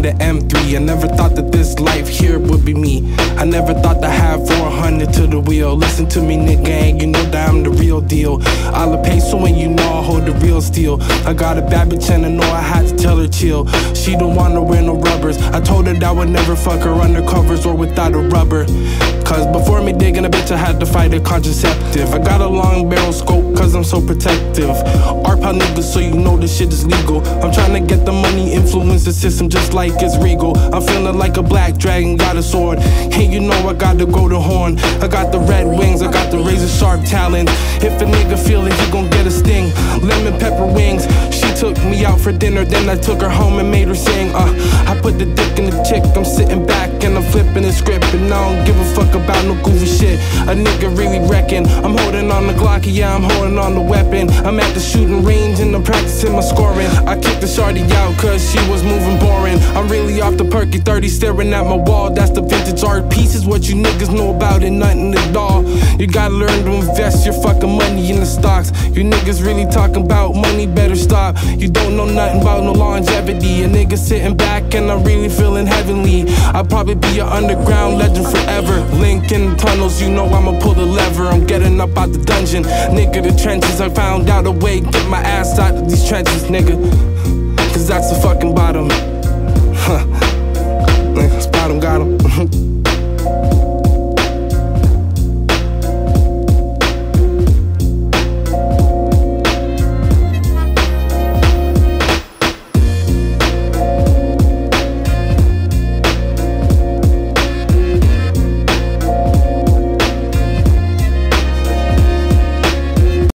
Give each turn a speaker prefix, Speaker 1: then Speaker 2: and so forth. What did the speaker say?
Speaker 1: the M3. I never thought that this life here would be me. I never thought to have 400 to the wheel. Listen to me, nigga, and you know that I'm the real deal. I'll pay so when you know I hold the real steel. I got a bad bitch and I know I had to tell her chill. She don't wanna wear no rubbers. I told her that I would never fuck her under covers or without a rubber. Cause before me digging a bitch, I had to fight a contraceptive. I got a long barrel scope cause I'm so protective. ARPA niggas, so you know this shit is legal. I'm trying to get the money, influence the system just like it's regal. I'm feeling like a black dragon, got a sword. And you know I got the golden horn. I got the red wings, I got the razor sharp talon. If a nigga feel it, he gon' get a sting. Lemon pepper wings. She took me out for dinner, then I took her home and made her sing. I put the dick in the chick, I'm sitting back and I'm flipping the script. And I don't give a fuck about no goofy shit. A nigga really reckon I'm holding on the Glock, yeah, I'm holding on the weapon. I'm at the shooting range and I'm practicing my scoring. I kicked the shorty out cause she was moving boring. I'm really off the perky 30 staring at my wall. That's the vintage art piece, is what you niggas know about it, nothing at all. You gotta learn to invest your fucking money in the stocks. You niggas really talking about money, better stop. You don't know nothing about no longevity. A nigga sitting back and I'm really feeling heavenly. I'll probably be an underground legend forever. Link in the tunnels, you know I'ma pull the lever. I'm getting up out the dungeon, nigga, the trenches. I found out a way, get my ass out of these trenches, nigga. Cause that's the fucking bottom. Huh. Bottom got him.